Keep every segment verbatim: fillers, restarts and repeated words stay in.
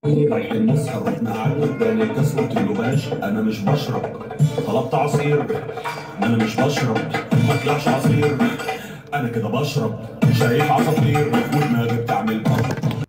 رايحين نسهر واحنا قاعدين قدامي كسرة اللباش. انا مش بشرب، طلبت عصير. انا مش بشرب، ما طلعش عصير. انا كده بشرب، شايف عصافير ودماغي بتعمل بام.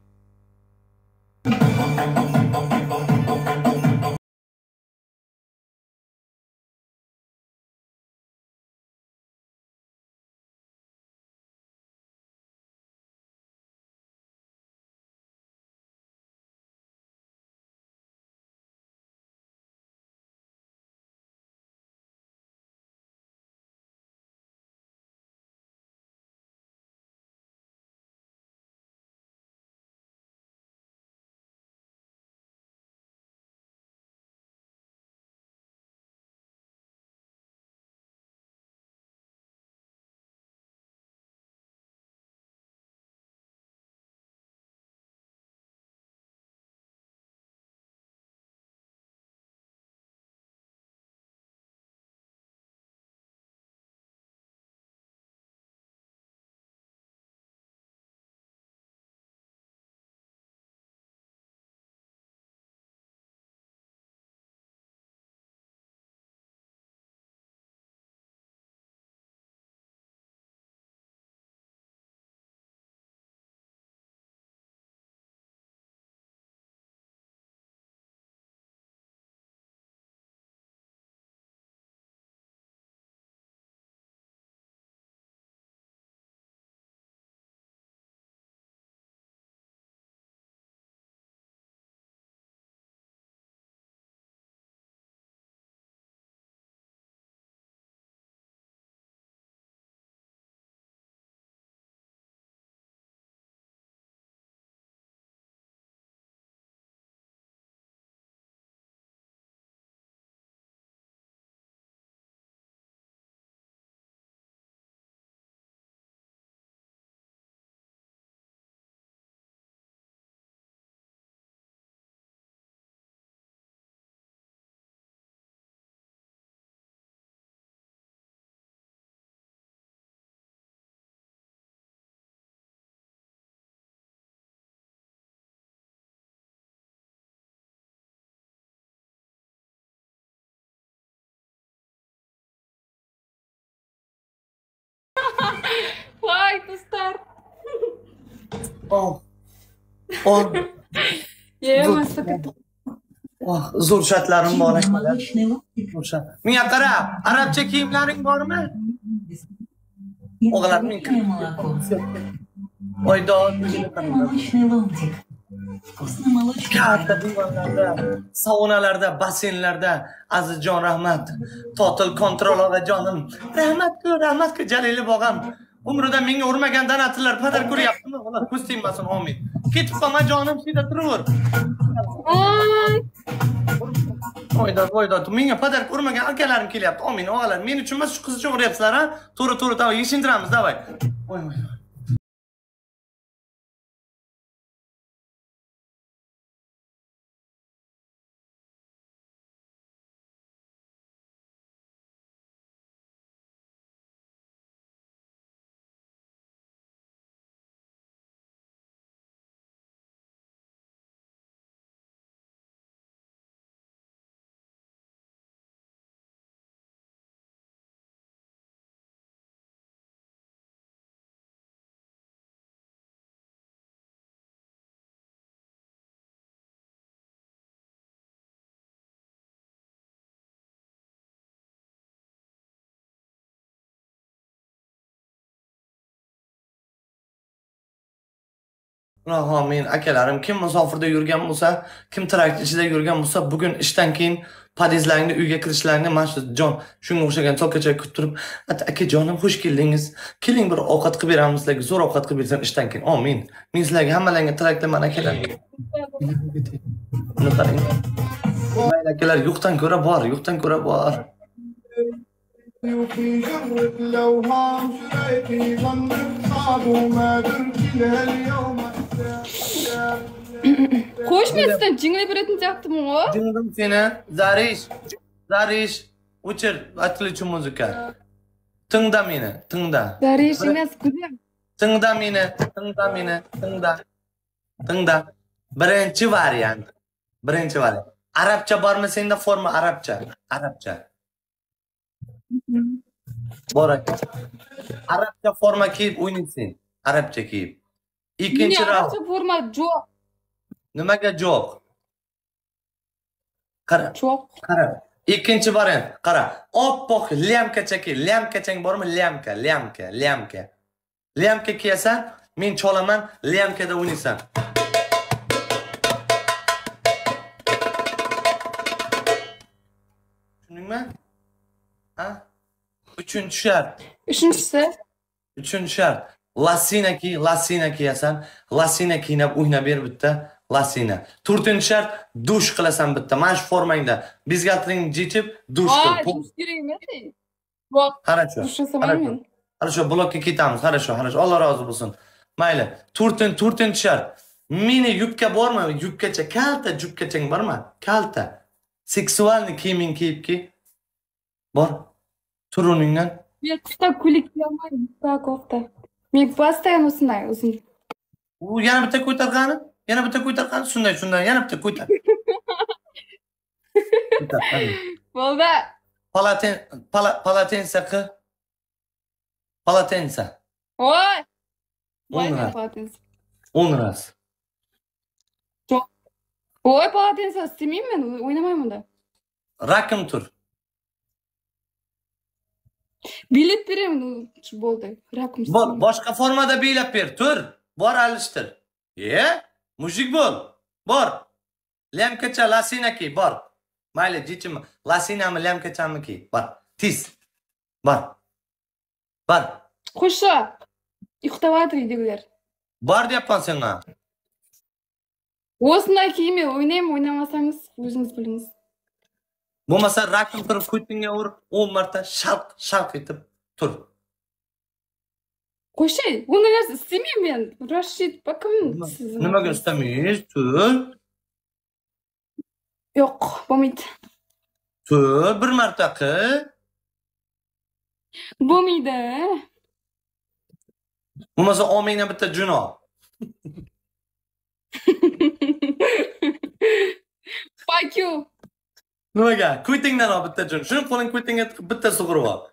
Vay dostlar. Oh. Oh. Yeyemez fakat. Oh, zo'r shartlarim bor akalar. Zo'r shart. Menga qara, arabcha kiyimlaring bormi? O'g'lim men. Oydod. Молочный ломтик. Вкусный молочный. Katta divanlarda, saunalarda, basseynlarda Azizjon rahmat. Total kontrol ogajonim. Rahmat-ku, rahmat-ku Jalili bog'am. Umrida menga urmagandan atlar padar ko'ryaptimi? Xulosa ko'z tegmasin, amin. Ketib qolma jonim, sida turaver. Ay. Oydod, oydod. Menga padar urmagan akalarim kelyapti. Amin, o'g'alar. Men uchun emas, shu qiz uchun uryapsizlar, ha? To'g'ri, to'g'ri, davay, yeshintiramiz, davay. Voy, voy. Alloh men akalarim kim musofirda yurgan bo'lsa, kim trakt ichida yurgan bo'lsa, bugun ishdan keyin podizlaringni uyga kirishlaringni mana shu jon shunga o'xshagan sokacha kutib turib, "Akajonim, xush keldingiz. Keling bir ovqat qilib beramiz sizlarga, zo'r ovqat qilib bersam ishdan keyin." Amin. Men sizlarga hammalarga tilaklaman akalar. Buni qarang. Mayli akalar, yo'qdan ko'ra bor, yo'qdan ko'ra bor. ضيوفي جرت الأوهام شريتي ظنك صعب وما درت لهاليوم Qo'shmasdan jinglay beradigan chaqdim o. Jinglim seni. Zarish. Zarish. O'chir, atlichni muzika. Tingda meni, tingda. Zarish emas, kuzim. Tingda meni, tingda meni, tingda. Tingda. Birinchi variant. Birinchi variant. Arabcha bormi senda forma arabcha? Arabcha. Bor aka. Arabcha forma kiyib o'ynaysan. Arabcha kiyib. Ikkinchi Meni raund. arabcha forma yo'q. Nimaga yo'q? Qara, Yo'q. qara. Ikkinchi variant. Qara. Oppoq lyamkacha kiy. Lyamkachang bormi? Lyamka, lyamka, lyamka. Lyamka kiyasan, men cholaman, lyamkada o'ynaysan. Tushundingmi? Ha? Uchinchi shart. Uchinchisi. Uchinchi shart. Lasina kiy, lasina kiyasan. Lasina kiynab o'ynab ber bitta. Lasina. To'rtinchi shart dush qilasan bitta. Mana shu formangda bizgaltring jichib dush Aa, qil. dush kerak emas. Yo'q. Хорошо. Dush yasamayman. Хорошо, blokka ketamiz. Хорошо, хорошо. Alloh rozi bo'lsin. Mayli. To'rtinchi to'rtinchi shart. Mini yubka bormi? Yubkacha, kalta yubkachang bormi? Kalta. Seksualni kiyiming kiyib ki. Bor. Tur o'rningdan. Men qisqa ko'ylak kiyolmayman, qisqa kofta. Men postayan o'sinday o'zim. U yana bitta ko'targani? Yana bitta ko'targani? Shunday, shunday, yana bitta ko'tar. Ko'tar, qani. Bo'ldi. Palaten pala, palatensa qi. Palatensa. Voy. Voy, O'nra. palatensa. o'n ras. Voy, palatensa istamayman, o'ynamayman unda. Rakam tur. Bilet beraman, bo'ldi. Raqam. Bor, boshqa formada beylab ber. Tur. Bor alishtir. Ye? Mujik bo'l. Bor. Lamkacha lasina kiy, bor. Mayli, jichim. Lasinami, lamkachami kiy. Bor. Tiz. Bor. Bor. Qo'sha. Ixtavatir deydilar. Bor deyapman senga. O'sinday kiyimga o'ynayman, o'ynamasangiz o'zingiz bilingiz. Bo'lmasa rakam turib ko'tingga ur, o'n marta shalq shalq etib tur. Qo'shay, bunday narsa istamayman men. Rashid, bakam siz. Nimaga istamaysiz? Tur. Yo'q, bo'lmaydi. Tur bir marta qil. Bo'lmaydi. Bo'lmasa olmingdan bitta juno. Fuck you. Nimaga? Ko'tingdan ol bitta jun. Shuni qo'ling ko'tingga tiqib bitta sug'urib ol.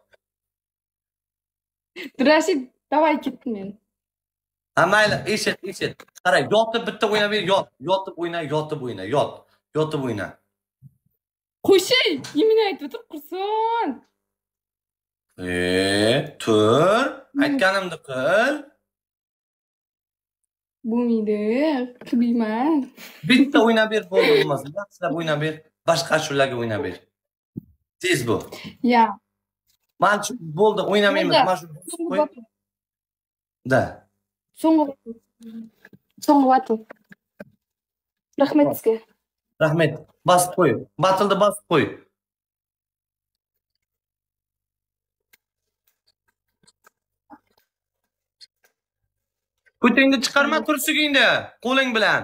Rashid, davay ketdim men. Ha mayli, eshit, eshit. Qara, yotib bitta o'ynab ber, yot, yotib o'yna, yotib o'yna, yot, yotib o'yna. Qo'shay, yemin aytib tur qursin. E, tur, aytganimni qil. Bo'lmaydi, qilmayman. Bitta o'ynab ber, bo'ldi bo'lmasa, yaxshilab o'ynab ber, boshqa ashulaga o'ynab ber. Tez bu. Ya. Mana shu bo'ldi, o'ynamaymiz. Mana shu qo'y. Da. So'nggi so'nggi battle. Rahmat sizga. Rahmat. Bosib qo'y. Battle'ni bosib qo'y. Ko'tingni chiqarma tursigingda, qo'ling bilan.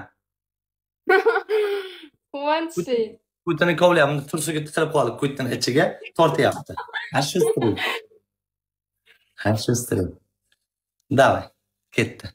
Quvonchi. Ko'tini kovlayapti, tursiga tiqilib qoldi, ko'tini ichiga tortyapti. Ha shu stirib. Ha shu stirib. Davay, ketdi.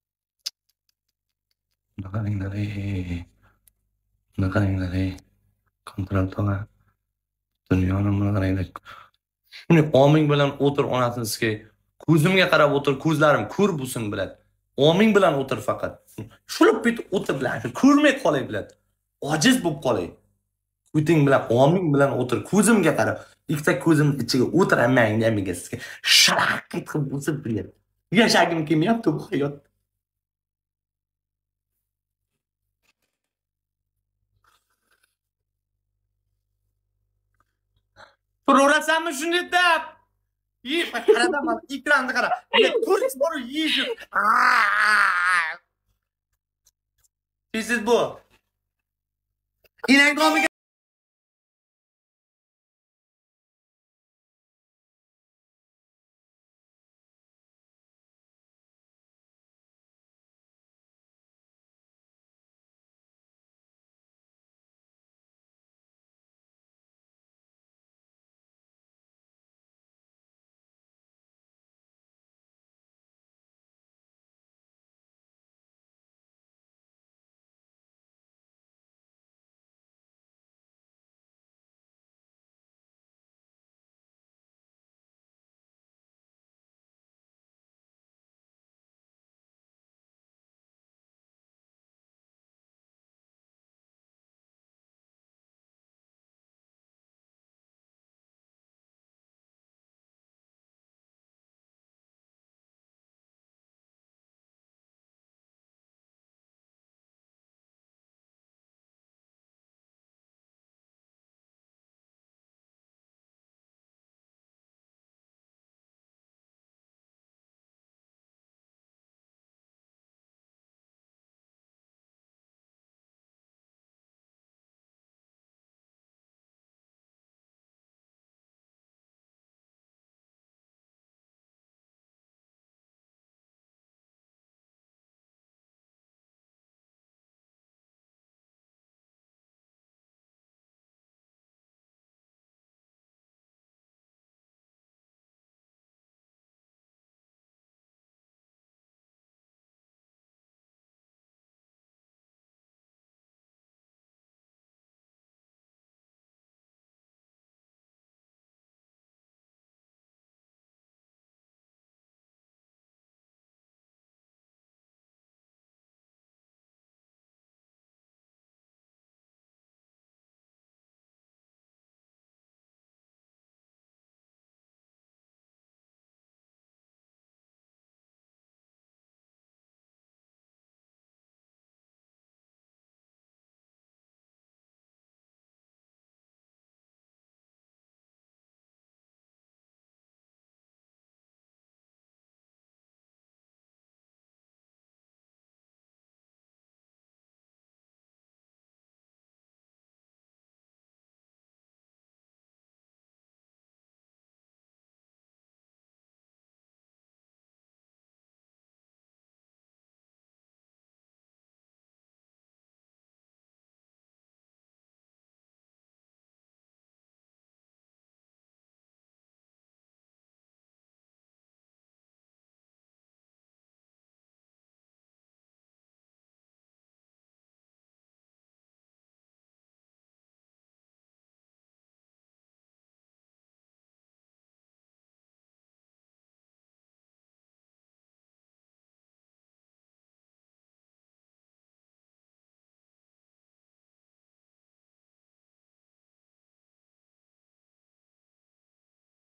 Naqaringlar ey. Naqaringlar ey. Kontrol to'la. Dunyoni naqaringlar. Uni oming bilan o'tir onasizga. Ko'zimga qarab o'tir, ko'zlarim ko'r bo'lsin bilan. Oming bilan o'tir faqat. Shulib bitib o'tir bilan, ko'rmay qolay bilan. Ojiz bo'lib qolay. Ko'ting bilan, oming bilan o'tir, ko'zimga qarab. Ikkita ko'zim ichiga o'tiraman demiga sizga. Sharaq qilib o'sib bilan. Yashagim kelmayapti bu hayot. Turaversanmi shunday deb? Yey, qarada mana ekranni qara. Ko'rish bor yeydi. Siz bu. Ilang